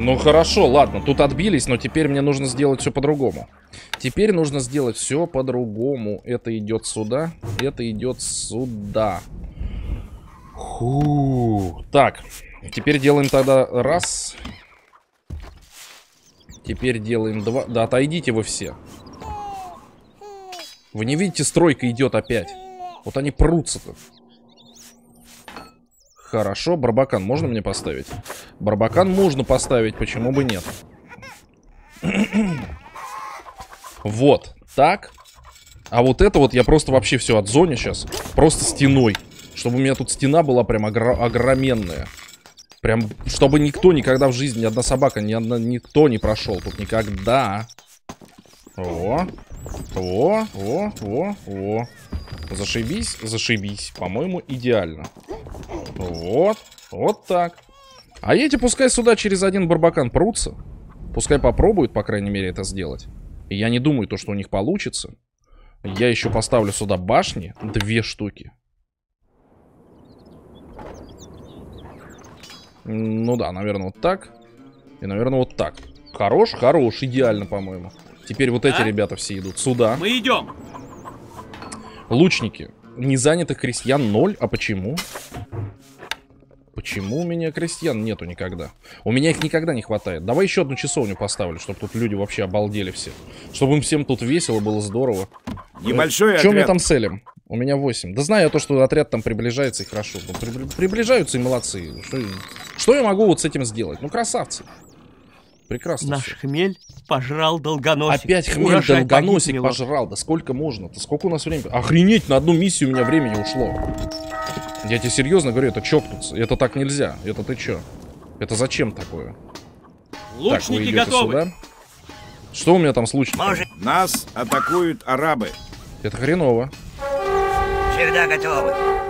Ну хорошо, ладно, тут отбились, но теперь мне нужно сделать все по-другому. Теперь нужно сделать все по-другому. Это идет сюда, это идет сюда. Так, теперь делаем тогда раз. Теперь делаем два. Да отойдите вы все. Вы не видите, стройка идет опять. Вот они прутся-то. Хорошо, барбакан можно мне поставить? Барбакан можно поставить, почему бы нет? Вот, так. А вот это вот я просто вообще все отзоню сейчас. Просто стеной. Чтобы у меня тут стена была прям огроменная. Прям, чтобы никто никогда в жизни, ни одна собака, никто не прошел тут никогда. О, о. Зашибись, зашибись. По-моему, идеально. Вот, вот так. А эти пускай сюда через один барбакан прутся. Пускай попробуют, по крайней мере, это сделать. И я не думаю, то, что у них получится. Я еще поставлю сюда башни. 2 штуки. Ну да, наверное, вот так. И, наверное, вот так. Хорош, хорош, идеально, по-моему. Теперь вот эти ребята все идут сюда. Мы идем. Лучники. Незанятых крестьян 0. А почему? Почему у меня крестьян нету никогда? У меня их никогда не хватает. Давай еще одну часовню поставлю, чтобы тут люди вообще обалдели все. Чтобы им всем тут весело, было здорово. Небольшой отряд. Что мы там целим? У меня 8. Да знаю я то, что отряд там приближается и хорошо. Приближаются и молодцы. Что я могу вот с этим сделать? Ну, красавцы. Прекрасно. Наш всё. хмель пожрал долгоносик. Опять хмель Урожай долгоносик погиб, пожрал. Да сколько можно-то? Сколько у нас времени? Охренеть, на одну миссию у меня времени ушло. Я тебе серьезно говорю, это чокнуться. Это так нельзя. Это ты чё? Это зачем такое? Так, вы Лучники идете готовы. сюда. Что у меня там с лучниками? Нас атакуют арабы. Это хреново. Всегда готовы.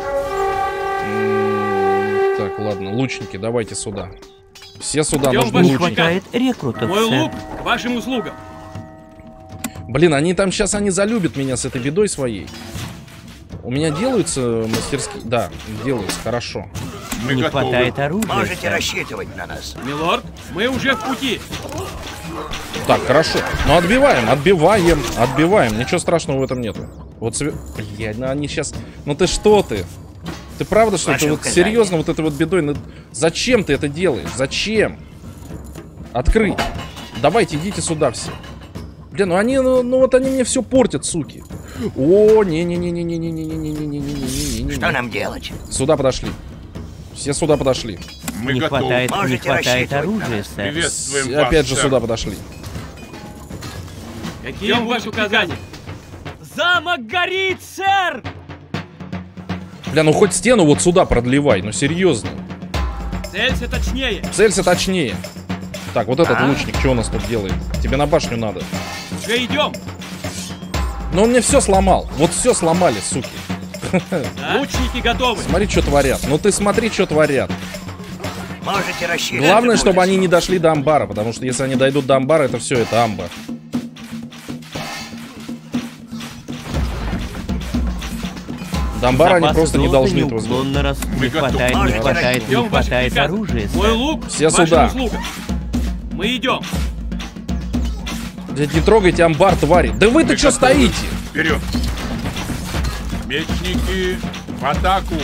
Так, ладно, лучники, давайте сюда. Все сюда Идем, нужны ваш Не лучники. хватает рекрутов, Мой сэр. лук к вашим услугам. Блин, они там сейчас, они залюбят меня с этой бедой своей. У меня делаются мастерские... Да, делаются, хорошо. Не хватает оружия, Можете сэр. рассчитывать на нас. Милорд, мы уже в пути. Так, хорошо. Ну, отбиваем. Ничего страшного в этом нету. Вот, блядь, ну они сейчас... Ну ты что ты? Ты правда, что Ваши ты вот указания. серьезно вот этой вот бедой? Ну, зачем ты это делаешь? Зачем? Открыть. Давайте, идите сюда все. Блин, ну они, ну вот они мне все портят, суки. О, не-не-не-не-не-не-не-не-не-не-не-не-не-не. Что нам делать? Сюда подошли. Все сюда подошли. Не хватает Можете оружия, рассчитывать сэр. Опять же сюда подошли. Какие ваши указания? Замок горит, сэр! Бля, ну хоть стену вот сюда продлевай, ну серьезно. Целься точнее. Целься точнее. Так, вот этот лучник, что у нас тут делает? Тебе на башню надо. Уже идем. Но он мне все сломал. Вот все сломали, суки. Да? Лучники готовы. Смотри, что творят. Ну ты смотри, что творят. Можете рассчитывать. Главное, чтобы они не дошли до амбара, потому что если они дойдут до амбара, это все, это амбар. До амбара они Запасы просто не золота должны этого сделать. неуклонно растут. Не хватает, не Можете хватает, не Ждем ваших хватает приказов. оружия, Мой сэр. лук Все к вашим сюда. услугам. Мы идем. Блядь, не трогайте амбар, твари. Да вы-то что стоите? Вперед! Мечники в атаку!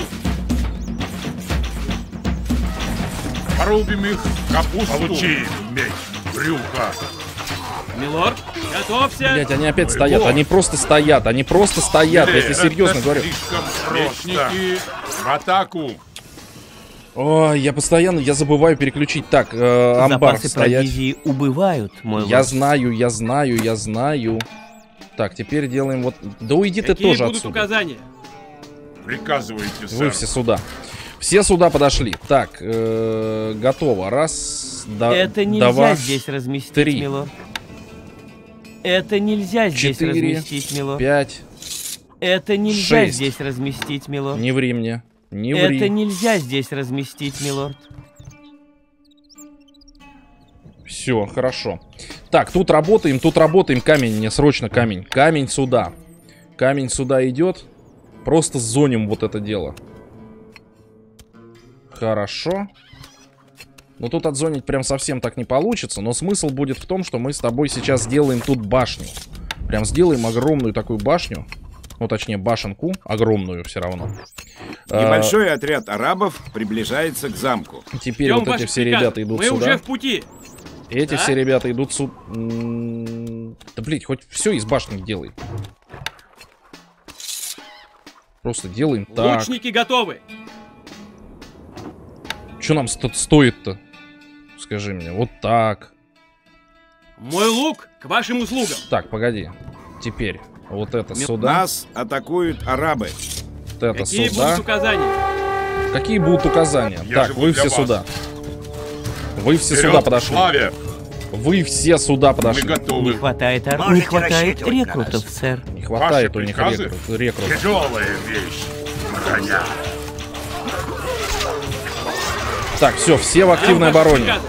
Порубим их капусту! Получи, меч, брюха! Милорд, готовься. Блять, они опять стоят. Они просто стоят. Они просто стоят. Я тебе серьезно говорю. Мечники в атаку! Ой, я постоянно, я забываю переключить. Так, амбар Запасы стоять. провизии убывают, мой Я лорд. знаю. Так, теперь делаем вот... Да уйди ты Какие тоже будут отсюда. указания? Приказывайте, Вы сэр. все сюда. Все сюда подошли. Так, готово. Раз, Это нельзя два, здесь разместить, 3. милорд. Это нельзя здесь 4, разместить, милорд. 5. Это нельзя 6. здесь разместить, милорд. Не ври мне. Не ври. Это нельзя здесь разместить, милорд. Все, хорошо. Так, тут работаем. Камень мне, срочно камень. Камень сюда. Камень сюда идет. Просто зоним вот это дело. Хорошо. Но тут отзонить прям совсем так не получится. Но смысл будет в том, что мы с тобой сейчас сделаем тут башню. Прям сделаем огромную такую башню. Ну, точнее, башенку. Огромную все равно. Небольшой отряд арабов приближается к замку. Теперь Ждем вот эти ваших все приказов. ребята идут Мы сюда. уже в пути. Эти Да? все ребята идут сюда. Да, блядь, хоть все из башни делай. Просто делаем так. Лучники готовы. Что нам тут стоит-то? Скажи мне. Вот так. Мой лук к вашим услугам. Так, погоди. Теперь вот это сюда. Нас атакуют арабы. Вот это Какие сюда. будут указания? Какие будут указания? Я Так, живу вы для все вас. сюда. Вы все Вперед сюда к подошли. славе! Вы все сюда Мы подошли. Не готовы. хватает, Можете не хватает рассчитывать на рекрутов, нас. сэр. Не хватает Ваши у них приказы? рекрутов. Тяжелая вещь. Броня. Так, все в активной Ждем ваших обороне. приказов.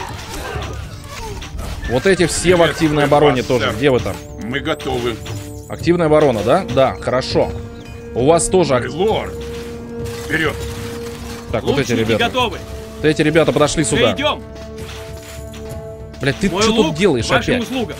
Вот эти все в активной Приветствуем обороне вас, тоже. сэр. Где вы там? Мы готовы. Активная оборона, да? Да, хорошо. У вас тоже... Лорд. Вперед. Так, вот эти Лучники ребята. готовы. Вот эти ребята подошли Уже сюда. идем. Блядь, ты Мой что лук тут делаешь к вашим опять? услугам.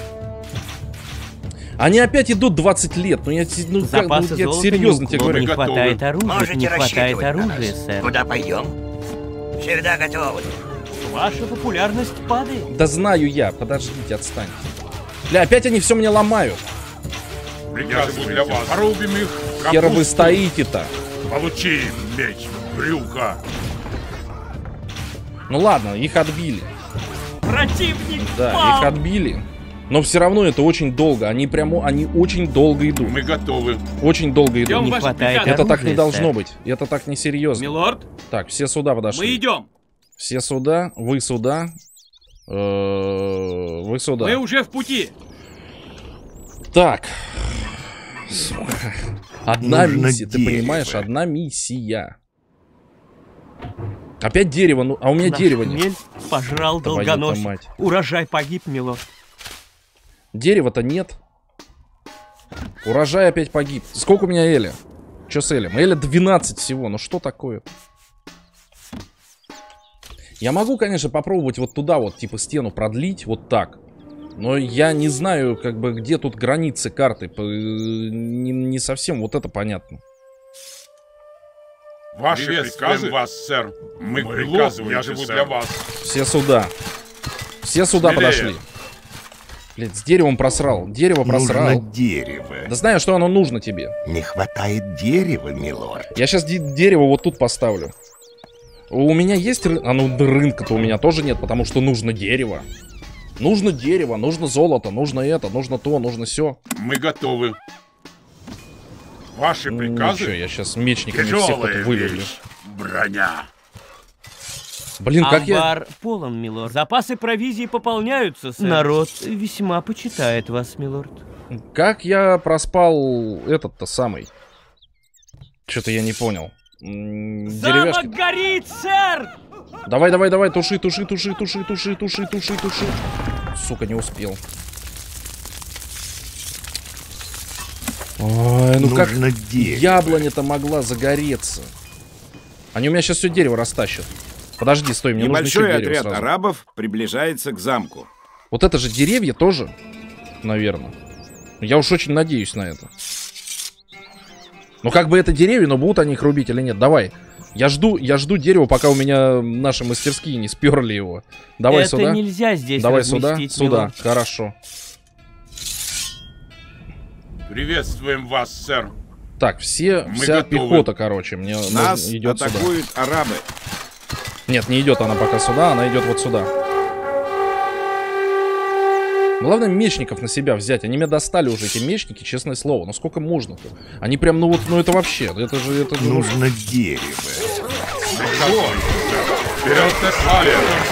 Они опять идут 20 лет. Ну я, ну, как, ну, Запасы я золота серьезно не тебе уклон, говорю. не Готовы. хватает оружия, Можете не хватает рассчитывать на оружия, нас. сэр. Куда пойдем? Всегда готовы. Ваша популярность падает. Да знаю я. Подождите, отстаньте. Бля, опять они все мне ломают. Приказываю для вас. Порубим их. Хер вы капусту. стоите-то. Получи меч в брюхо. Ну ладно, их отбили. Противник Да, пал. их отбили. Но все равно это очень долго. Они очень долго идут. Мы готовы. Очень долго идут. Ждем Не ваших хватает приказов. Это так не оружия, должно сэр. быть. Это так не серьезно. Милорд, Так, все сюда мы подошли. идем. Все сюда, вы сюда. Вы сюда. Мы уже в пути. Так. Сука. Одна Нужно миссия, ты дерево. понимаешь? Одна миссия. Опять дерево, ну, а у меня Наш дерева нет. хмель пожрал Твою-то долгоносик. мать. Урожай погиб, милорд. Дерева-то нет. Урожай опять погиб. Сколько у меня Эля? Че с Элем? Эля 12 всего, ну что такое? Я могу, конечно, попробовать вот туда вот, типа, стену продлить, вот так. Но я не знаю, как бы, где тут границы карты. Не совсем вот это понятно. Ваши приказы? Вас, сэр. Мы приказываем. Я живу для вас. Все сюда. Все сюда Смелее. подошли. Блядь, с деревом просрал. Дерево просрал. Нужно дерево. Да знаю, что оно нужно тебе. Не хватает дерева, милорд. Я сейчас дерево вот тут поставлю. У меня есть а ну рынка-то у меня тоже нет, потому что нужно дерево. Нужно дерево, нужно золото, нужно это, нужно то, нужно все. Мы готовы. Ваши приказы? Ничего, я сейчас мечниками всех тут Тяжелая вылюблю. вещь. Броня. Блин, как я... Амбар полон, милорд. Запасы провизии пополняются, сэр. Народ весьма почитает вас, милорд. Как я проспал этот-то самый? Что-то я не понял. Деревяшки. Замок горит, сэр! Давай, туши. Сука, не успел. Ой, ну как Нужно дерево. яблоня-то могла загореться? Они у меня сейчас все дерево растащат. Подожди, стой, мне нужно еще Небольшой дерево отряд сразу. арабов приближается к замку. Вот это же деревья тоже, наверное. Я уж очень надеюсь на это. Ну как бы это деревья, но будут они их рубить или нет? Давай. Я жду дерево, пока у меня наши мастерские не сперли его. Давай Это сюда. нельзя здесь Давай сюда. разместить, Сюда. милорд. Хорошо. Приветствуем вас, сэр. Так, вся готовы. пехота, короче, мне Нас идет сюда. атакуют арабы. Нет, не идет она пока сюда, она идет вот сюда. Главное мечников на себя взять. Они меня достали уже, эти мечники, честное слово. Ну сколько можно-то? Они прям, ну вот, ну это вообще, это же... Нужно дерево. Вперед к славе.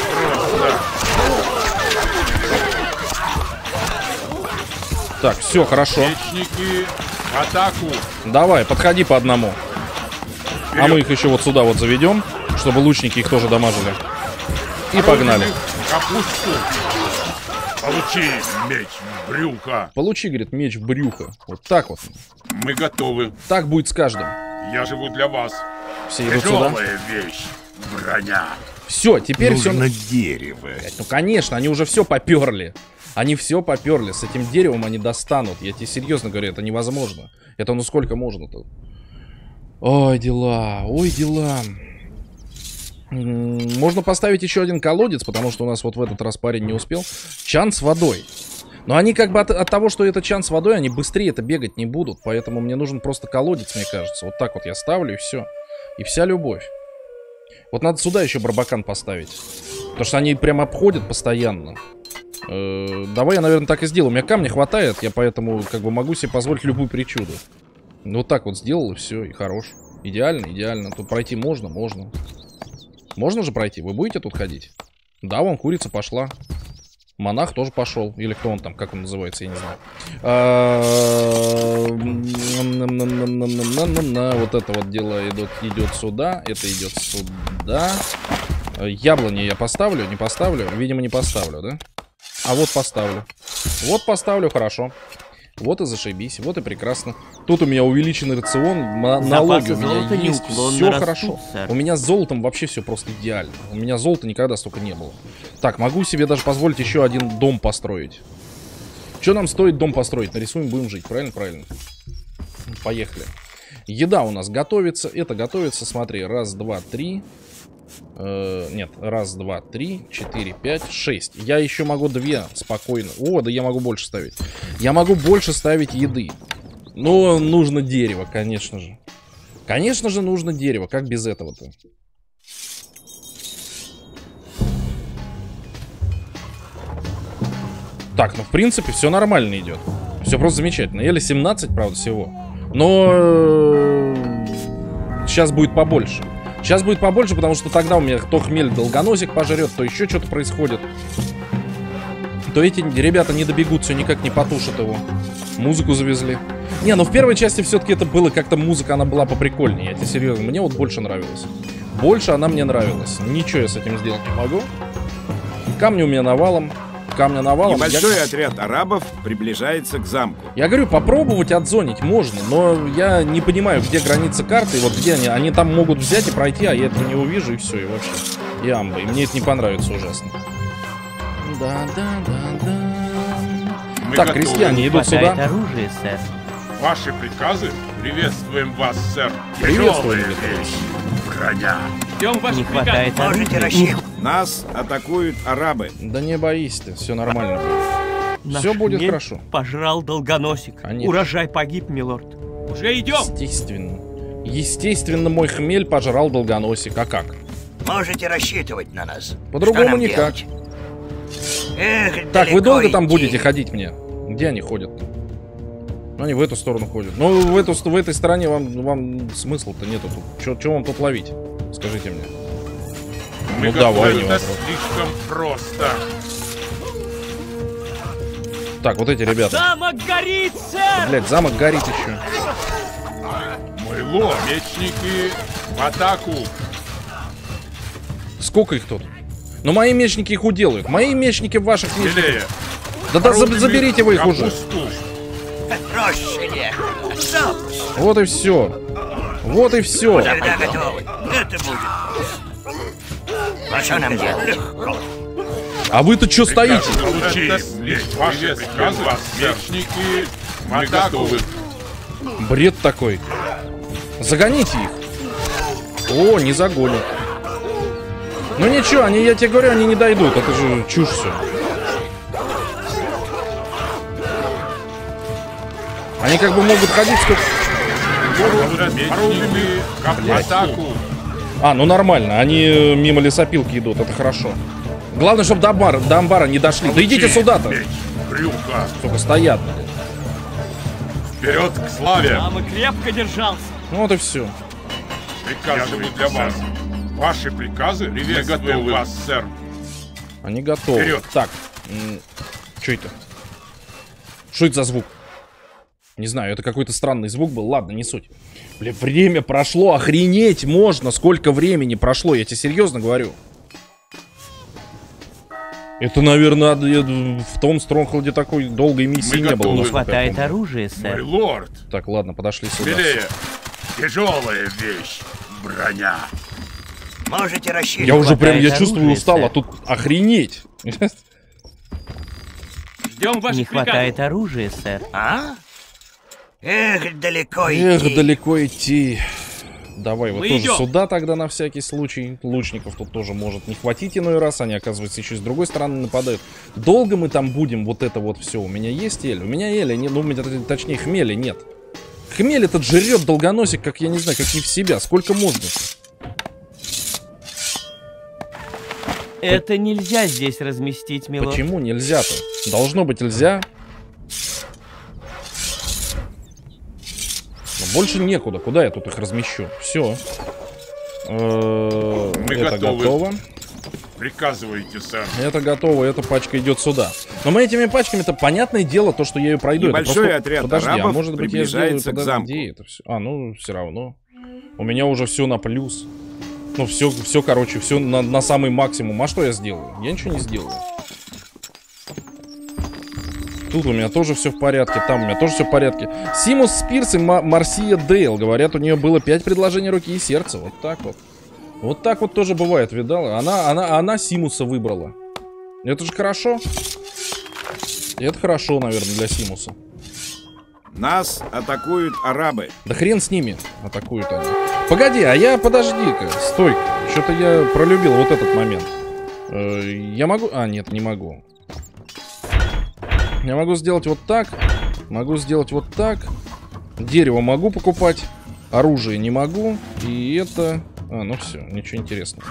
Так, все, хорошо. Мечники, в атаку. Давай, подходи по одному. А мы их еще вот сюда вот заведем, чтобы лучники их тоже дамажили. И погнали. Порубим их капусту. Получи меч в брюхо. Получи, говорит, меч в брюхо. Вот так вот. Мы готовы. Так будет с каждым. Я живу для вас. Все идут сюда. Тяжелая вещь. Броня. Все, теперь все. Нужно дерево. Ну, конечно, они уже все поперли. Они все поперли. С этим деревом они достанут. Я тебе серьезно говорю, это невозможно. Это ну сколько можно-то? Ой, дела. Ой, дела. Можно поставить еще один колодец, потому что у нас вот в этот раз парень не успел. Чан с водой. Но они как бы от того, что это чан с водой, они быстрее это бегать не будут. Поэтому мне нужен просто колодец, мне кажется. Вот так вот я ставлю и все. И вся любовь. Вот надо сюда еще барбакан поставить. Потому что они прям обходят постоянно. Давай я, наверное, так и сделаю. У меня камня хватает, я поэтому как бы могу себе позволить любую причуду. Ну вот так вот сделал, и все, и хорош. Идеально, идеально. Тут пройти можно, можно. Можно же пройти? Вы будете тут ходить? Да, вон курица пошла. Монах тоже пошел. Или кто он там, как он называется, я не знаю. Вот это вот дело идет сюда. Это идет сюда. Яблони я поставлю, не поставлю? Видимо, не поставлю, да? А вот поставлю. Вот поставлю, хорошо. Вот и зашибись, вот и прекрасно. Тут у меня увеличенный рацион, налоги у меня есть, все хорошо. У меня с золотом вообще все просто идеально. У меня золота никогда столько не было. Так, могу себе даже позволить еще один дом построить. Что нам стоит дом построить? Нарисуем, будем жить, правильно? Правильно. Поехали. Еда у нас готовится, это готовится, смотри, раз, два, три. Нет, раз, два, три, 4, 5, 6. Я еще могу 2 спокойно. О, да я могу больше ставить. Я могу больше ставить еды. Но нужно дерево, конечно же. Конечно же нужно дерево. Как без этого-то? Так, ну в принципе все нормально идет. Все просто замечательно. Еле 17, правда, всего. Но сейчас будет побольше. Сейчас будет побольше, потому что тогда у меня то хмель долгоносик пожрет, то еще что-то происходит. То эти ребята не добегут, все никак не потушат его. Музыку завезли. Не, ну в первой части все-таки это было как-то музыка, она была поприкольнее. Я тебе серьезно, мне вот больше нравилась. Больше она мне нравилась. Ничего я с этим сделать не могу. Камни у меня навалом. Камня навалом. Небольшой отряд арабов приближается к замку. Я говорю, попробовать отзонить можно, но я не понимаю, где граница карты, и вот где они. Они там могут взять и пройти, а я этого не увижу, и все, и вообще. И амба, и мне это не понравится ужасно. Так, крестьяне идут сюда. Оружие, сэр. Ваши приказы? Приветствуем вас, сэр. Приветствуем, Тяжелая вещь. Броня. Ждем ваших Не приказов. хватает Можете оружия. рассчитывать. Нас атакуют арабы. Да не боись ты, все нормально. Наш Все будет хмель хорошо. Пожрал долгоносик. Конечно. Урожай погиб, милорд. Уже идем. Естественно. Естественно, мой хмель пожрал долгоносик. А как? Можете рассчитывать на нас. По-другому Что нам никак. делать? Эх, Так, вы далеко долго там идти. будете ходить мне? Где они ходят? Ну, они в эту сторону ходят. Ну, в этой стороне вам смысла-то нету тут. Чё вам тут ловить? Скажите мне. Мы Ну, давай, не готовы вопрос. слишком просто. Так, вот эти ребята. Замок горит, сэр! Блять, замок горит еще. Мой лорд. Мечники в атаку. Сколько их тут? Ну, мои мечники их уделают. Мои мечники ваших мечников. Смелее. Да Орудиями заберите вы их уже. капусту. Проще некуда. Запуск. Вот и все. Вот и все. Всегда готовы. Это будет. А что нам делать? А вы-то что стоите? Получи. Ваши приказы, мечники в атаку. Бред такой. Загоните их. О, не загонят. Ну ничего, я тебе говорю, они не дойдут. Это же чушь все. Они как бы могут ходить сколько... Мечники в атаку. А, ну нормально, они мимо лесопилки идут, это хорошо. Главное, чтобы до амбара не дошли. Да идите сюда-то. Меч, брюхо. Сука, стоят. Вперед к славе. Мама крепко держался. Ну вот и все. Приказываю для вас. Ваши приказы приветствуем вас, сэр. Они готовы. Вперед. Так, что это? Что это за звук? Не знаю, это какой-то странный звук был. Ладно, не суть. Бля, время прошло, охренеть можно, сколько времени прошло, я тебе серьезно говорю. Это, наверное, в том Стронгхолде такой долгой миссии не было. готовы. Не насколько я хватает помню. оружия, Мой сэр. лорд. Так, ладно, подошли сюда. Смелее. Тяжелая вещь. Броня. Можете рассчитывать. Я уже прям, я хватает чувствую, оружия, устал, а сэр. тут охренеть. Ждем ваших Не хватает приказов. оружия, сэр. А? Эх, далеко Эх, идти. далеко идти. Давай, вот Мы тоже идем. сюда тогда на всякий случай. Лучников тут тоже может не хватить иной раз. Они, оказывается, еще с другой стороны нападают. Долго мы там будем вот это вот все? У меня есть эль? У меня эля нет, ну, у меня, точнее, хмели нет. Хмель этот жрет долгоносик, как я не знаю, как не в себя. Сколько можно? Это нельзя здесь разместить, милорд. Почему нельзя-то? Должно быть нельзя. Но больше некуда. Куда я тут их размещу? Все. Это готовы. готово. Приказывайте, сэр. Это готово, эта пачка идет сюда. Но мы этими пачками-то, понятное дело, то, что я ее пройду. Это Небольшой просто... отряд Подожди, арабов а может быть я сделаю... приближается к замку. Где это все? А, ну, все равно. У меня уже все на плюс. Ну, все, короче, все на самый максимум. А что я сделаю? Я ничего не сделаю. Тут у меня тоже все в порядке, там у меня тоже все в порядке. Симус Спирс и Марсия Дейл. Говорят, у нее было 5 предложений руки и сердца. Вот так вот. Вот так вот тоже бывает, видала? Она Симуса выбрала. Это же хорошо. Это хорошо, наверное, для Симуса. Нас атакуют арабы. Да хрен с ними, атакуют они. Погоди, а я, подожди-ка, стой-ка. Что-то я пролюбил вот этот момент. Я могу... А, нет, не могу. Я могу сделать вот так. Могу сделать вот так. Дерево могу покупать. Оружие не могу. И это... А, ну все, ничего интересного.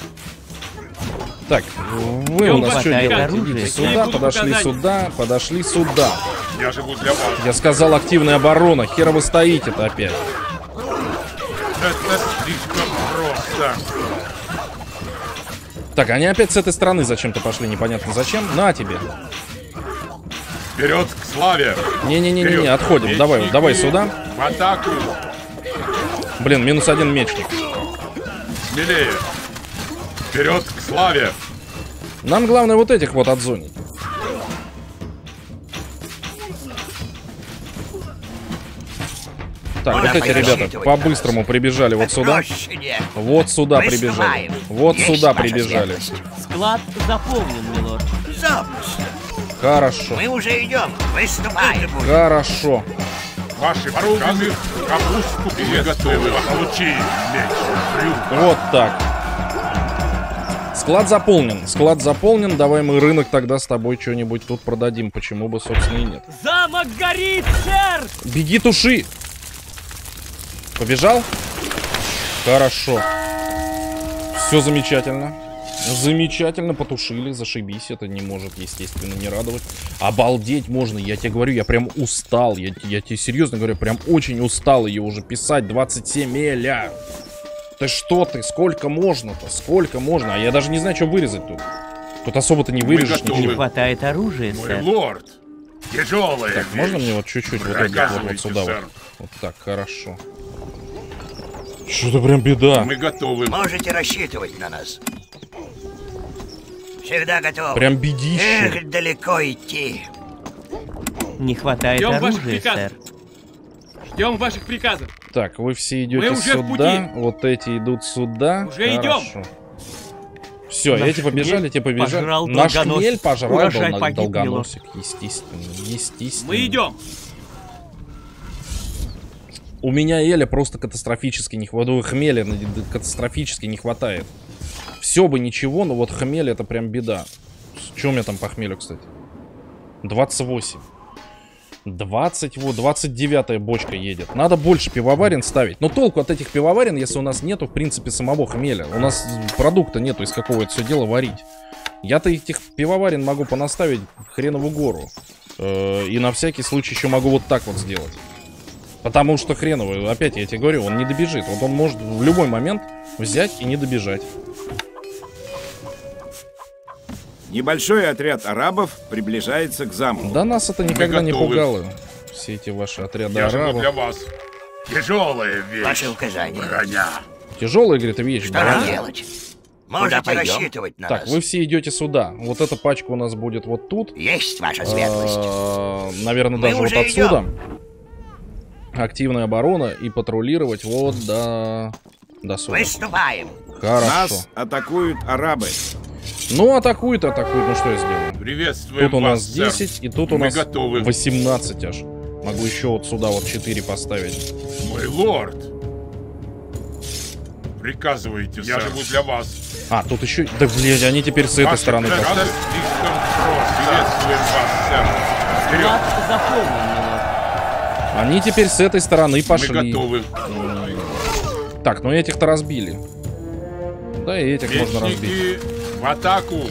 Так, вы у Ждем нас что хватает делаете? оружия. Идите Я сюда, буду подошли показания. сюда, подошли сюда. Я живу для вас. Я сказал, активная оборона. Хера вы стоите-то опять. Это слишком просто. Так, они опять с этой стороны зачем-то пошли, непонятно зачем. На тебе. Вперед к славе. Не-не-не-не, Вперед. отходим. Давай, Мечники давай сюда. В атаку. Блин, минус один мечник. Смелее. Вперед к славе. Нам главное вот этих вот отзонить. Так, вот эти ребята по-быстрому прибежали вот сюда. Вот сюда Мы прибежали. снимаем. Вот Есть сюда ваша прибежали. светлость. Склад заполнен, милорд. Запросто. Хорошо. Мы уже идем. Выступаем. Хорошо. Ваши приказы капусту приготовили. Получи меч в брюхо. Вот так. Склад заполнен. Склад заполнен. Давай мы рынок тогда с тобой что-нибудь тут продадим. Почему бы, собственно, и нет. Замок горит, сэр! Беги, туши. Побежал? Хорошо. Все замечательно. Замечательно потушили, зашибись. Это не может, естественно, не радовать. Обалдеть можно, я тебе говорю, я прям устал. Я тебе серьезно говорю, прям очень устал ее уже писать. 27 эля. Ты что ты? Сколько можно-то? Сколько можно? А я даже не знаю, что вырезать тут. Тут особо-то не вырежешь готовы. Не ничего. хватает оружия, Мой сэр. лорд. Тяжелая Так, можно мне вот чуть-чуть вот этих вот Приказывайте, сюда вот? сэр. Вот так, хорошо. Что-то прям беда. Мы готовы. Можете рассчитывать на нас. Всегда готов. Прям бедище. Эх, далеко идти. Не хватает Ждем ваших оружия, приказов. сэр. Ждем ваших приказов. Так, вы все идете Мы уже в сюда, пути. вот эти идут сюда. Уже идем. Все, Наш эти побежали, хмель те побежали. пожрал Наш долгоносик. хмель пожрал Урожай погиб, долгоносик, естественно, естественно. Мы идем. У меня эля просто катастрофически не хватает. Хмеля катастрофически не хватает. Все бы ничего, но вот хмель это прям беда. Что у меня там по хмелю, кстати? 28. 29-я бочка едет. Надо больше пивоварен ставить. Но толку от этих пивоварен, если у нас нету, в принципе, самого хмеля. У нас продукта нету, из какого это все дело варить. Я-то этих пивоварен могу понаставить в хренову гору. И на всякий случай еще могу вот так вот сделать. Потому что хреновый, опять я тебе говорю, он не добежит. Вот он может в любой момент взять и не добежать. Небольшой отряд арабов приближается к замку. Да нас это никогда не готовы. пугало. Все эти ваши отряды Я живу арабов. для вас. Тяжелая вещь. Ваши указания. Броня. Тяжелая, говорит, вещь. Что броня. нам делать? Можете пойдем? рассчитывать на Так, нас. вы все идете сюда. Вот эта пачка у нас будет вот тут. Есть ваша светлость. Наверное, Мы даже вот уже отсюда. Активная оборона и патрулировать вот до до 40. Выступаем. Хорошо. Нас атакуют арабы. Ну, атакует. Ну, что я сделаю? Приветствуем Тут у нас вас, сэр. 10, и тут у Мы нас готовы. 18 аж. Могу еще вот сюда вот 4 поставить. Мой лорд. Приказывайте, я живу для вас. А, тут еще... Да, блядь, они теперь с этой Ваши стороны приказы пошли. слишком строг. Приветствуем вас, сэр. Вперед. Склад заполнен, милорд. Они теперь с этой стороны пошли. Мы готовы. Так, ну этих-то разбили. Да, и этих можно разбить. Мечники в атаку.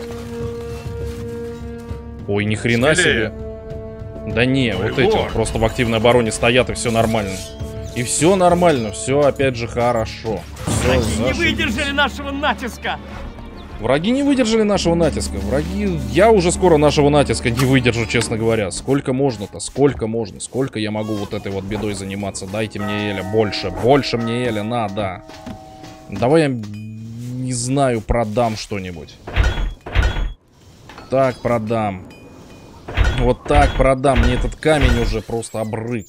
Ой, ни хрена Смелее. себе. Да не, Ой, вот эти вот лорд. просто в активной обороне стоят, и все нормально. И все нормально, все опять же хорошо. Всё Не зашибись. выдержали нашего натиска. Враги не выдержали нашего натиска. Враги... Я уже скоро нашего натиска не выдержу, честно говоря. Сколько можно-то? Сколько можно? Сколько я могу вот этой вот бедой заниматься? Дайте мне Эля больше. Больше мне Эля надо. Давай я, не знаю, продам что-нибудь. Так, продам. Вот так продам. Мне этот камень уже просто обрык.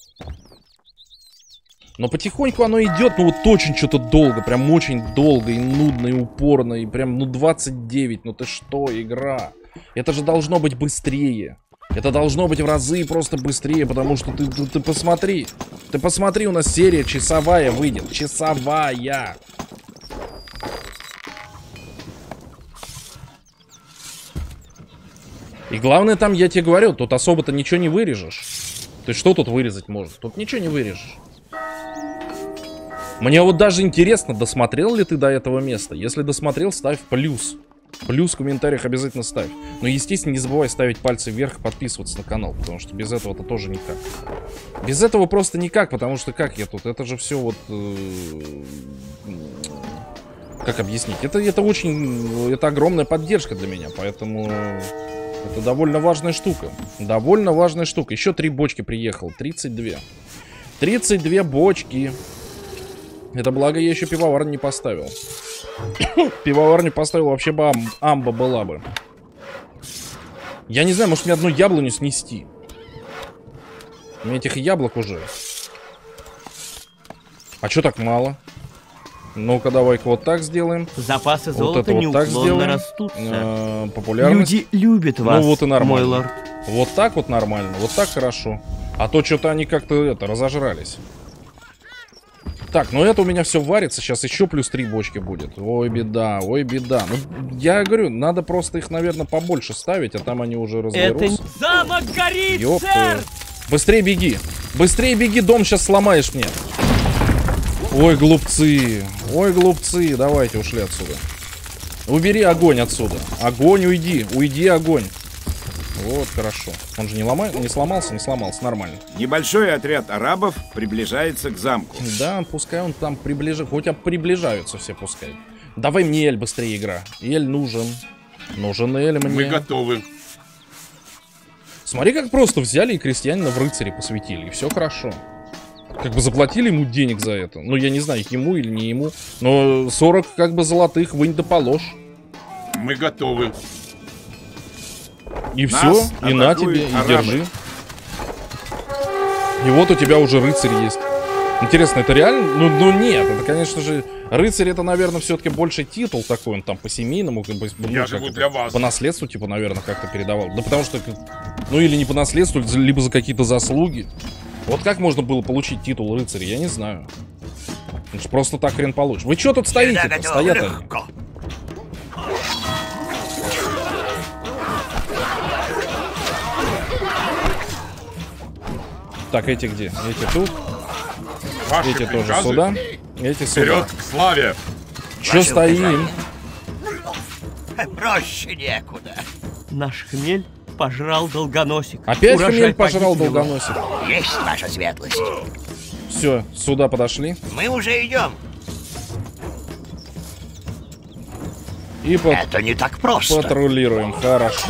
Но потихоньку оно идет, ну вот очень что-то долго, прям очень долго и нудно, и упорно, и прям, ну 29, ну ты что, игра? Это же должно быть быстрее. Это должно быть в разы просто быстрее, потому что ты посмотри. Ты посмотри, у нас серия часовая выйдет. Часовая. И главное там, я тебе говорю, тут особо-то ничего не вырежешь. То есть что тут вырезать можно? Тут ничего не вырежешь. Мне вот даже интересно, досмотрел ли ты до этого места? Если досмотрел, ставь плюс. Плюс в комментариях обязательно ставь. Но, естественно, не забывай ставить пальцы вверх и подписываться на канал, потому что без этого-то тоже никак. Без этого просто никак, потому что как я тут? Это же все вот... как объяснить? Это очень... Это огромная поддержка для меня, поэтому... Это довольно важная штука. Довольно важная штука. Еще 3 бочки приехало. 32. 32 бочки. Это благо я еще пивоварню не поставил. Пивоварню поставил, вообще бы амба была бы. Я не знаю, может мне одну яблоню снести. У меня этих яблок уже. А что так мало? Ну-ка, давай-ка вот так сделаем. Запасы Вот золота это вот так неуклонно сделаем. растут, сэр. Популярность. Люди любят вас, Ну вот и нормально. мой лорд. Вот так вот нормально, вот так хорошо. А то что-то они как-то разожрались. Так, ну это у меня все варится. Сейчас еще плюс 3 бочки будет. Ой, беда, ой, беда. Ну, я говорю, надо просто их, наверное, побольше ставить, а там они уже разберутся. Замок горит, Ёпта. сэр! Быстрее беги. Быстрее беги, дом сейчас сломаешь мне. Ой, глупцы. Ой, глупцы. Давайте, ушли отсюда. Убери огонь отсюда. Огонь, уйди. Уйди, огонь. Вот, хорошо. Он же не сломался, нормально. Небольшой отряд арабов приближается к замку. Да, пускай он там приближается. Хоть приближаются все, пускай. Давай мне Эль быстрее игра. Эль нужен. Нужен Эль мне. Мы готовы. Смотри, как просто взяли и крестьянина в рыцаре посвятили. И все хорошо. Как бы заплатили ему денег за это. Ну, я не знаю, ему или не ему. Но 40 как бы золотых вынь да положь. Мы готовы. И Нас все, и на атакуют тебе, и арабы. держи. И вот у тебя уже рыцарь есть. Интересно, это реально? Ну нет, это, конечно же, рыцарь это, наверное, все-таки больше титул такой, он там по семейному, как бы, ну, Я как живу это, для вас. по наследству, типа, наверное, как-то передавал. Да потому что, ну или не по наследству, либо за какие-то заслуги. Вот как можно было получить титул рыцаря, я не знаю. Это ж просто так хрен получишь. Вы что тут стоите-то? Готов. Стоят они. Легко. Так, эти где? Эти тут, Ваши эти тоже приказы. сюда, эти сюда. Вперед к славе. Че Ваши стоим? Проще некуда. Наш хмель пожрал долгоносик. Опять Урожай хмель пожрал погиб, милорд. долгоносик. Есть ваша светлость. Все, сюда подошли. Мы уже идем. И Это не так просто. патрулируем. Хорошо.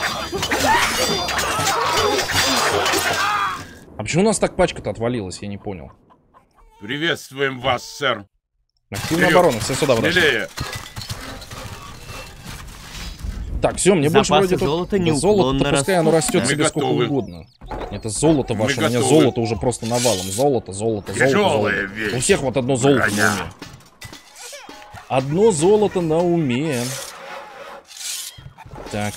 А почему у нас так пачка-то отвалилась, я не понял. Приветствуем вас, сэр. Активная Вперед. оборона, все сюда подошли. Смелее. Так, все, мне больше Запасы вроде тут... золота Да неуклонно золото-то пускай оно растут. растет Мы себе сколько готовы. угодно. Это золото Мы ваше, у меня готовы. золото уже просто навалом. Золото, золото, золото, Тяжелая золото. вещь. У всех вот одно золото на Броня. уме. Одно золото на уме. Так.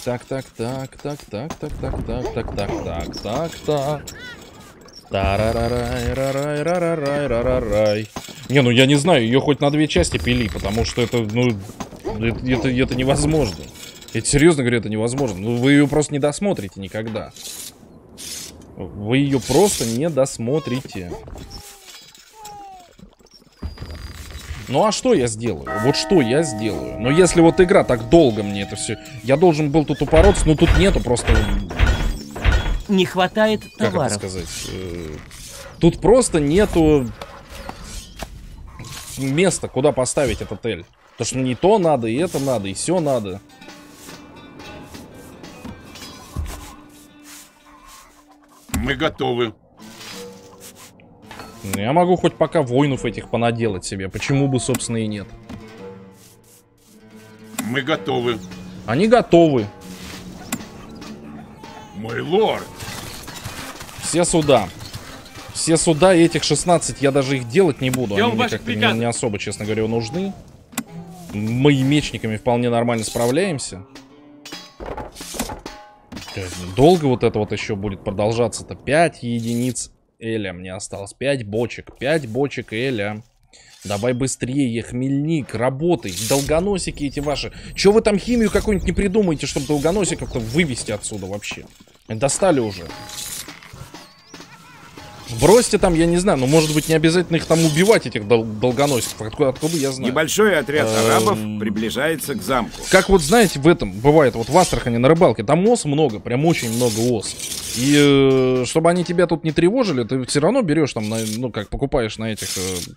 Тарарарай. Не, ну я не знаю, ее хоть на 2 части пили, потому что это, ну, это невозможно. Я серьезно говорю, это невозможно. Ну, вы ее просто не досмотрите никогда. Вы ее просто не досмотрите. Ну а что я сделаю? Вот что я сделаю? Но если вот игра так долго мне это все... Я должен был тут упороться, но тут нету просто... Не хватает Как это товаров. сказать? Тут просто нету места, куда поставить этот L. Потому что не то надо, и это надо, и все надо. Мы готовы. Я могу хоть пока воинов этих понаделать себе. Почему бы, собственно, и нет? Мы готовы. Они готовы. Мой лорд. Все сюда. Все сюда, и этих 16 я даже их делать не буду. Ждем Они мне ваших как-то приказов. не особо, честно говоря, нужны. Мы и мечниками вполне нормально справляемся. Долго вот это вот еще будет продолжаться-то. 5 единиц Эля мне осталось. 5 бочек. 5 бочек Эля. Давай быстрее, хмельник, работай. Долгоносики эти ваши. Че вы там химию какую-нибудь не придумаете, чтобы долгоносиков-то вывести отсюда вообще? Достали уже. Бросьте там, я не знаю, ну может быть не обязательно их там убивать, этих долгоносиков. Откуда я знаю? Небольшой отряд арабов приближается к замку. Как вот знаете, в этом бывает, вот в Астрахани на рыбалке, там ос много, прям очень много ос. И чтобы они тебя тут не тревожили, ты все равно берешь там, ну как покупаешь на этих,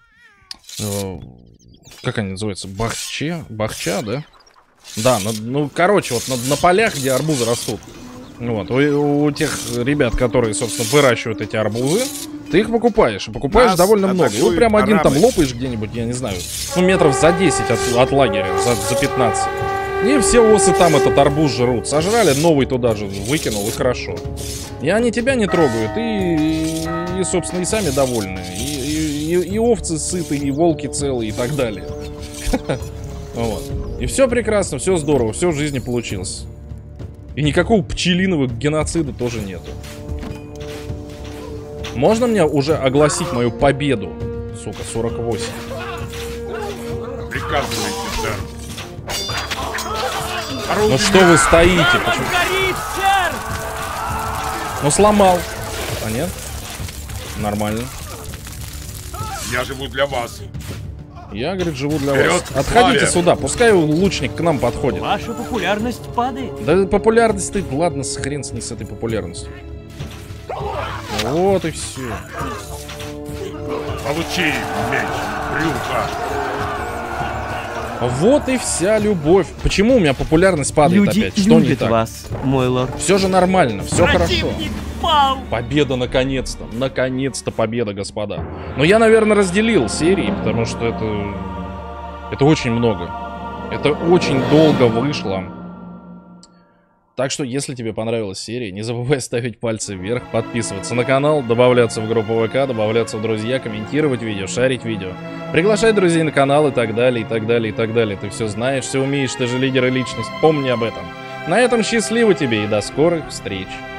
как они называются, бахча, да? Да, ну короче, вот на полях, где арбузы растут. Вот, у тех ребят, которые, собственно, выращивают эти арбузы, ты их покупаешь. И покупаешь Нас довольно много. И вот атакуют прям один там арабы. лопаешь где-нибудь, я не знаю, ну, метров за 10 от лагеря, за 15. И все осы там этот арбуз жрут. Сожрали, новый туда же выкинул, и хорошо. И они тебя не трогают, и собственно, и сами довольны. И овцы сыты, и волки целые, и так далее. Вот. И все прекрасно, все здорово, все в жизни получилось. И никакого пчелиного геноцида тоже нету. Можно мне уже огласить мою победу? Сука, 48. Приказывайте, сэр. Ну что вы стоите? Почему? Горит, сэр! Ну сломал. А нет? Нормально. Я живу для вас. Я, говорит, живу для Вперед, вас. Отходите Славия! сюда, пускай лучник к нам подходит. Ваша популярность падает. Да популярность ты, ладно, хрен с ней, с этой популярностью. Вот и все. Получи меч, брюха. Вот и вся любовь. Почему у меня популярность падает Люди опять? Что не любят так? вас, мой лорд. Все же нормально, все хорошо. Противник пал! Победа наконец-то. Наконец-то победа, господа. Но я, наверное, разделил серии, потому что это очень много. Это очень долго вышло. Так что, если тебе понравилась серия, не забывай ставить пальцы вверх, подписываться на канал, добавляться в группу ВК, добавляться в друзья, комментировать видео, шарить видео, приглашать друзей на канал и так далее, и так далее, и так далее. Ты все знаешь, все умеешь, ты же лидер и личность, помни об этом. На этом счастливо тебе и до скорых встреч.